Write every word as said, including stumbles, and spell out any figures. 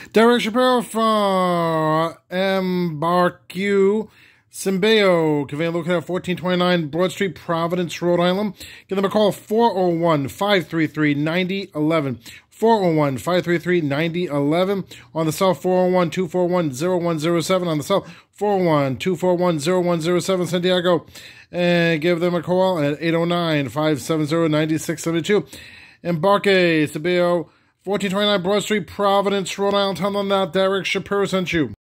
Derek Shapiro from Embarque Cibao, conveying located at fourteen twenty-nine Broad Street, Providence, Rhode Island. Give them a call, four oh one, five three three, nine oh one one. four oh one, five three three, nine oh one one. On the cell, four oh one, two four one, oh one oh seven. On the cell, four oh one, two four one, oh one oh seven, Santiago. And give them a call at eight oh nine, five seven zero, nine six seven two. Embarque Cibao, fourteen twenty-nine Broad Street, Providence, Rhode Island. Tell them that Derek Shapiro sent you.